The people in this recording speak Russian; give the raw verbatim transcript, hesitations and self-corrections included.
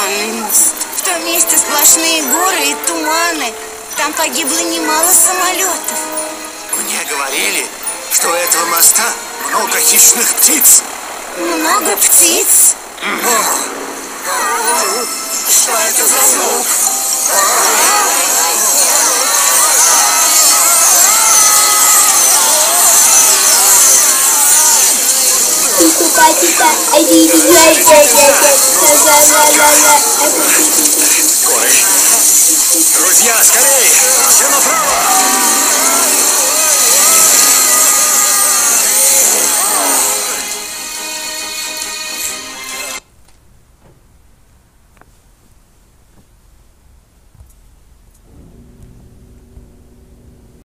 туманный мост. В том месте сплошные горы и туманы. Там погибло немало самолетов. Мне говорили, что у этого моста много хищных птиц. Много птиц? Что это за звук? Типа, типа, I did it right, yeah, yeah, yeah, la la la la la,